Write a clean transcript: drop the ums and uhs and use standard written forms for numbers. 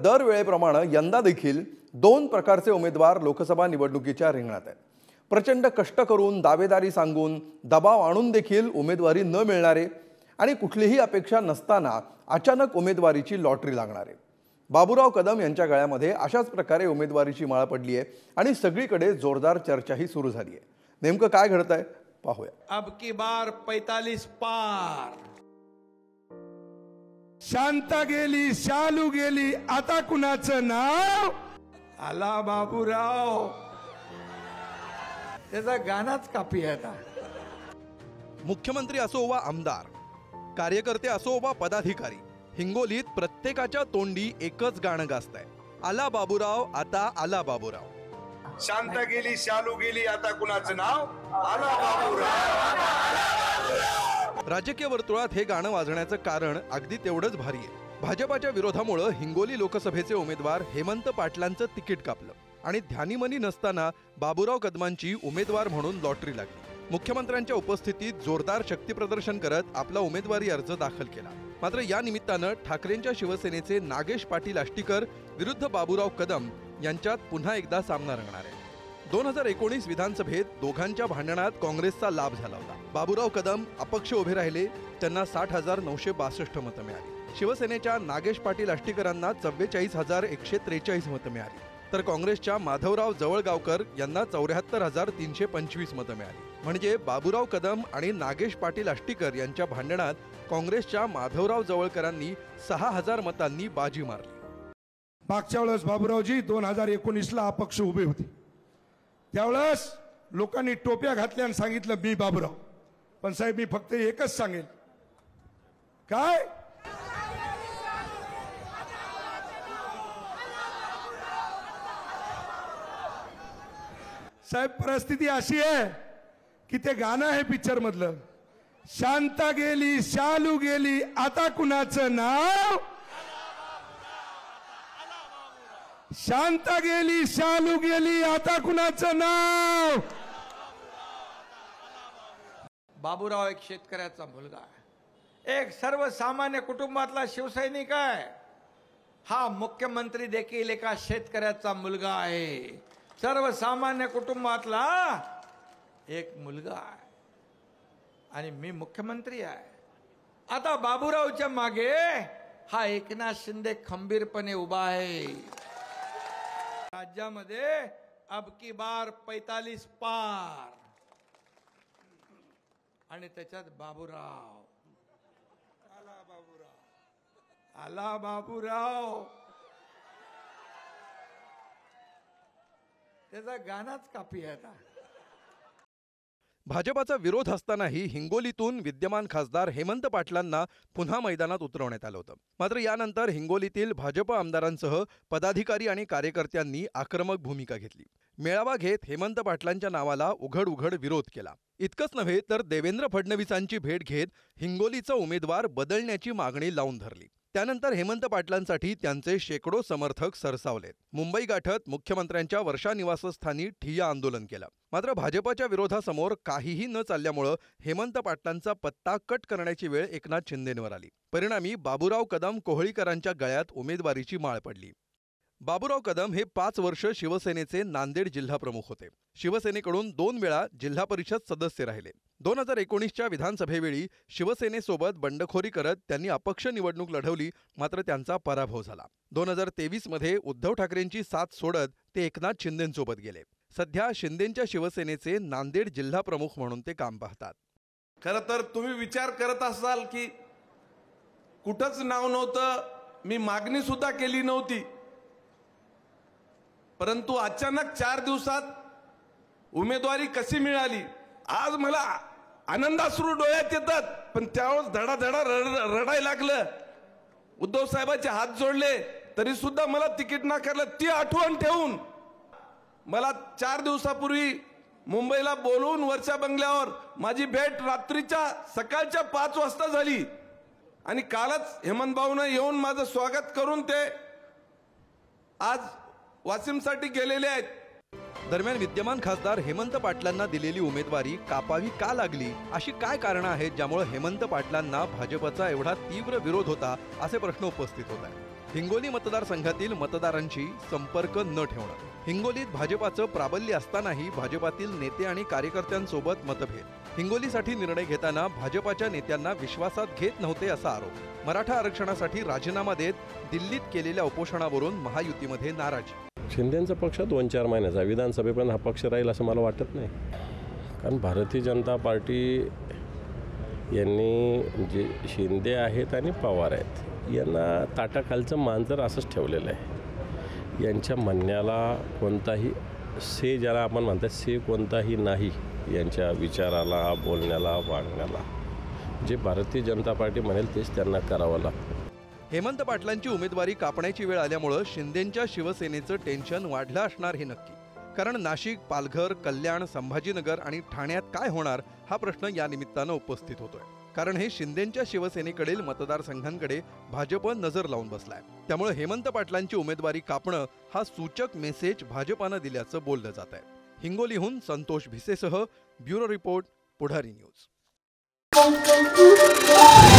दरवेळेप्रमाणे यंदा देखील दोन प्रकारचे उमेदवार लोकसभा निवडणुकीच्या रिंगणात आहेत। प्रचंड कष्ट करून दावेदारी सांगून दबाव आणून देखील उमेदवारी न मिळणारे आणि कुठलीही अपेक्षा नसताना अचानक उमेदवारीची लॉटरी लागणारे। बाबूराव कदम यांच्या गळ्यामध्ये अशाच प्रकारे उमेदवारीची माळ पडली आहे आणि सगळीकडे जोरदार चर्चाही सुरू झाली आहे। नेमकं काय घडतंय पाहूया। अब की बार 45 पार। शांता गेली, शालू गेली, आता कुणाचं नाव? आला बाबूराव। त्याचा गाणाच कापी आहे आता। मुख्यमंत्री असो वा आमदार, कार्यकर्ते असो वा पदाधिकारी, हिंगोलीत प्रत्येकाच्या तोंडी एकच गाणं गाजतंय, आला बाबूराव, आता आला बाबूराव। शांता गेली, शालू गेली, आता कुणाचं नाव? आला बाबूराव। राजकीय वर्तुळात हे गाणं वाजण्याचं कारण अगदी तेवढंच भारी आहे। भाजपाच्या विरोधामुळे हिंगोली लोकसभेचे उमेदवार हेमंत पाटलांचं तिकीट कापलं आणि ध्यानीमनी नसताना बाबूराव कदमांची उमेदवार म्हणून लॉटरी लागली। मुख्यमंत्र्यांच्या उपस्थितीत जोरदार शक्तीप्रदर्शन करत आपला उमेदवारी अर्ज दाखल केला। मात्र या निमित्तानं ठाकरेंच्या शिवसेनेचे नागेश पाटील आष्टीकर विरुद्ध बाबूराव कदम यांच्यात पुन्हा एकदा सामना रंगणार आहे। 2019 विधानसभेत दोघांच्या भांडणात काँग्रेसचा लाभ झाला होता। बाबूराव कदम अपक्ष उभे राहिले, त्यांना 60,962 मतं मिळाली। शिवसेनेच्या नागेश पाटील आष्टीकरांना 44,143 मतं मिळाली, तर काँग्रेसच्या माधवराव जवळगावकर यांना 74,325 मतं मिळाली। म्हणजे बाबूराव कदम आणि नागेश पाटील आष्टीकर यांच्या भांडणात काँग्रेसच्या माधवराव जवळकरांनी 6,000 मतांनी बाजी मारली। मागच्या वेळेस बाबूरावजी 2019ला अपक्ष उभे होते, त्यावेळेस लोकांनी टोप्या घातल्या आणि सांगितलं मी बाबूराव। पण साहेब, मी फक्त एकच सांगेल, काय साहेब, परिस्थिती अशी आहे की ते गाणं आहे पिक्चर मधलं, शांता गेली, शालू गेली, आता कुणाचं नाव? शांता गेली, शालू गेली, आता कुणाचं नाव? बाबूराव एक शेतकऱ्याचा मुलगा आहे, एक सर्वसामान्य कुटुंबातला शिवसैनिक आहे। हा मुख्यमंत्री देखील एका शेतकऱ्याचा मुलगा आहे, सर्वसामान्य कुटुंबातला एक मुलगा आहे आणि मी मुख्यमंत्री आहे। आता बाबूरावच्या मागे हा एकनाथ शिंदे खंबीरपणे उभा आहे। राज्यामध्ये अब की बार 45 पार आणि त्याच्यात बाबूराव, आला बाबूराव, आला बाबूराव, त्याचा गाणाच कापी आहे आता। भाजपाचा विरोध असतानाही हिंगोलीतून विद्यमान खासदार हेमंत पाटलांना पुन्हा मैदानात उतरवण्यात आलं होतं। मात्र यानंतर हिंगोलीतील भाजप आमदारांसह पदाधिकारी आणि कार्यकर्त्यांनी आक्रमक भूमिका घेतली। मेळावा घेत हेमंत पाटलांच्या नावाला उघड विरोध केला। इतकंच नव्हे तर देवेंद्र फडणवीसांची भेट घेत हिंगोलीचा उमेदवार बदलण्याची मागणी लावून धरली। त्यानंतर हेमंत पाटलांसाठी त्यांचे शेकडो समर्थक सरसावलेत। मुंबई गाठत मुख्यमंत्र्यांच्या वर्षा निवासस्थानी ठिय्या आंदोलन केलं। मात्र भाजपाच्या विरोधासमोर काहीही न चालल्यामुळे हेमंत पाटलांचा पत्ता कट करण्याची वेळ एकनाथ शिंदेंवर आली। परिणामी बाबूराव कदम कोहळीकरांच्या गळ्यात उमेदवारीची माळ पडली। बाबूराव कदम हे 5 वर्ष शिवसेनेचे नांदेड जिल्हा प्रमुख होते। शिवसेनेकडून 2 वेळा जिल्हा परिषद सदस्य राहिले। 2019च्या विधानसभेवेळी शिवसेनेसोबत बंडखोरी करत त्यांनी अपक्ष निवडणूक लढवली, मात्र त्यांचा पराभव झाला। 2023 मध्ये उद्धव ठाकरेंची साथ सोडत ते एकनाथ शिंदेंसोबत गेले। सध्या शिंदेंच्या शिवसेनेचे नांदेड जिल्हा प्रमुख म्हणून ते काम पाहतात। खरं तर तुम्ही विचार करत असाल की कुठंच नाव नव्हतं, मी मागणी सुद्धा केली नव्हती, परंतु अचानक 4 दिवसात उमेदवारी कशी मिळाली। आज मला आनंदाश्रू डोळ्यात येतात, पण त्यावेळेस धडाधडा रडायला लागलं। उद्धव साहेबांचे हात जोडले तरी सुद्धा मला तिकीट नाकारलं। ती आठवण ठेवून मला 4 दिवसापूर्वी मुंबईला बोलवून वरच्या बंगल्यावर माझी भेट रात्रीच्या सकाळच्या 5 वाजता झाली आणि कालच हेमंत भाऊने येऊन माझं स्वागत करून ते आज वाशिमसाठी गेलेले आहेत। दरम्यान विद्यमान खासदार हेमंत पाटलांना दिलेली उमेदवारी कापावी का लागली, अशी काय कारणं आहेत ज्यामुळे हेमंत पाटलांना भाजपचा एवढा तीव्र विरोध होता, असे प्रश्न उपस्थित होत आहेत। हिंगोली मतदारसंघातील मतदारांशी संपर्क न ठेवणं, हिंगोलीत भाजपाचं प्राबल्य असतानाही भाजपातील नेते आणि कार्यकर्त्यांसोबत मतभेद, हिंगोलीसाठी निर्णय घेताना भाजपाच्या नेत्यांना विश्वासात घेत नव्हते असा आरोप, मराठा आरक्षणासाठी राजीनामा देत दिल्लीत केलेल्या उपोषणावरून महायुतीमध्ये नाराजी। शिंदेचा पक्ष 2-4 महिन्याचा विधानसभेपर्यंत हा पक्ष राहील असं मला वाटत नाही, कारण भारतीय जनता पार्टी यांनी जे शिंदे आहेत आणि पवार आहेत यांना ताटाखालचं मांजर असंच ठेवलेलं आहे। यांच्या म्हणण्याला कोणताही से, ज्याला आपण म्हणतात से, कोणताही नाही यांच्या विचाराला, बोलण्याला, वागण्याला। जे भारतीय जनता पार्टी म्हणेल तेच त्यांना करावं लागतं। हेमंत पाटलांची उमेदवारी कापण्याची वेळ आल्यामुळे शिंदेंच्या शिवसेनेचं टेन्शन वाढलं असणार हे नक्की, कारण नाशिक, पालघर, कल्याण, संभाजीनगर आणि ठाण्यात काय होणार हा प्रश्न या निमित्तानं उपस्थित होतोय, कारण हे शिंदेंच्या शिवसेनेकडील मतदारसंघांकडे भाजप नजर लावून बसलाय। त्यामुळे हेमंत पाटलांची उमेदवारी कापणं हा सूचक मेसेज भाजपानं दिल्याचं बोललं जात आहे। हिंगोलीहून संतोष भिसेसह ब्युरो रिपोर्ट, पुढारी न्यूज।